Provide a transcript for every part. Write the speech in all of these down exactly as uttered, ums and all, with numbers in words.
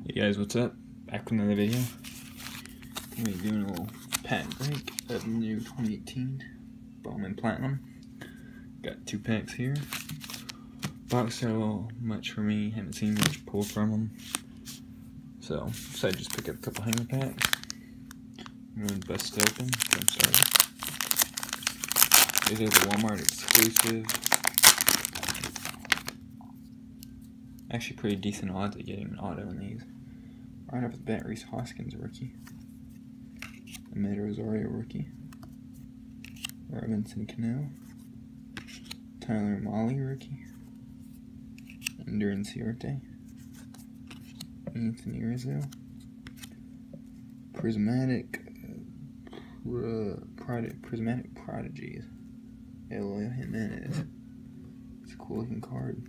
Hey guys, what's up? Back with another video. We're doing a little pack break of the new twenty eighteen Bowman Platinum. Got two packs here. Box are a little much for me, haven't seen much pull from them. So, decided to just pick up a couple hanger packs. I'm going to bust it open, so I'm sorry. These are the Walmart exclusive. Actually pretty decent odds of getting an auto in these. Right off the bat, Rhys Hoskins rookie. Amed Rosario rookie. Robinson Cano. Tyler Mahle rookie. Enduran Ciarte. Anthony Rizzo. Prismatic uh, Prod Prismatic Prodigies. Eloy Jimenez. It's a cool looking card.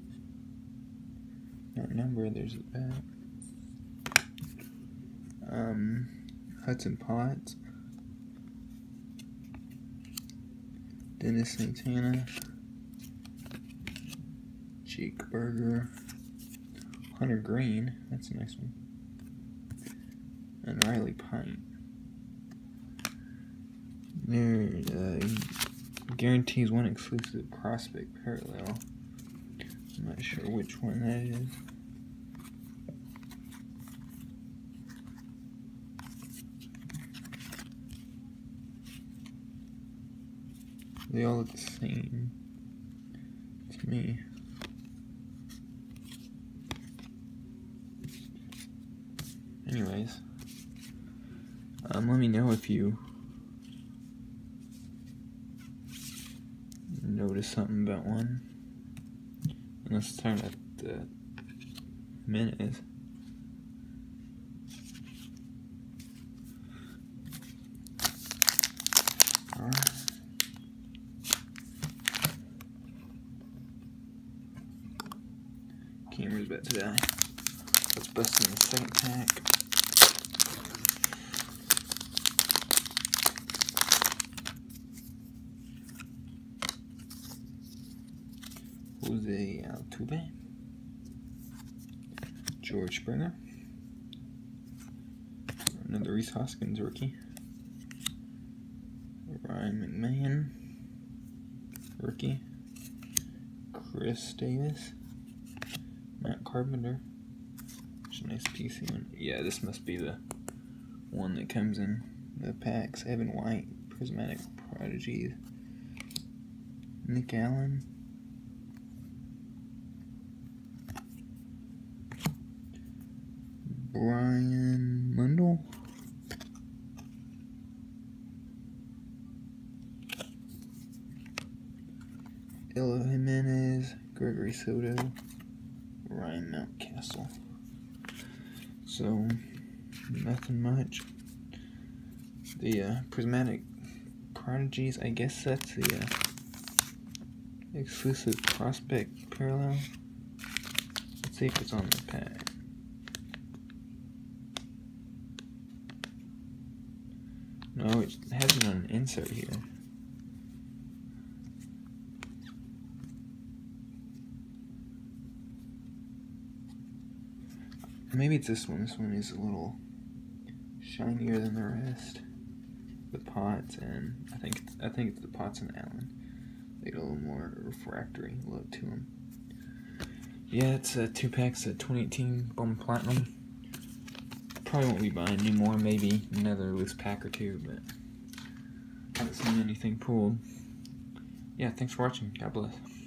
Not number, there's a back. Um, Hudson Potts, Dennis Santana, Jake Burger, Hunter Green, that's a nice one, and Riley Pint. There, uh, guarantees one exclusive prospect parallel. I'm not sure which one that is. They all look the same to me. Anyways, um, let me know if you notice something about one. And let's start at the minutes. Alright. Camera's about to die. Let's bust in the second pack. Jose Altuve. George Springer. Another Rhys Hoskins rookie. Ryan McMahon. Rookie. Chris Davis. Matt Carpenter. It's a nice P C one. Yeah, this must be the one that comes in the packs. Evan White, Prismatic Prodigies. Nick Allen. Brian Mundell. Eloy Jimenez. Gregory Soto. Ryan Mountcastle. So, nothing much. The uh, Prismatic Prodigies, I guess that's the uh, exclusive prospect parallel. Let's see if it's on the pack. No, it has it on an insert here. Maybe it's this one. This one is a little shinier than the rest. The Potts and I think I think it's the Potts and Allen. They get a little more refractory look to them. Yeah, it's uh, two packs of twenty eighteen Bowman Platinum. Probably won't be buying any more. Maybe another loose pack or two, but I haven't seen anything pulled. Yeah, thanks for watching. God bless.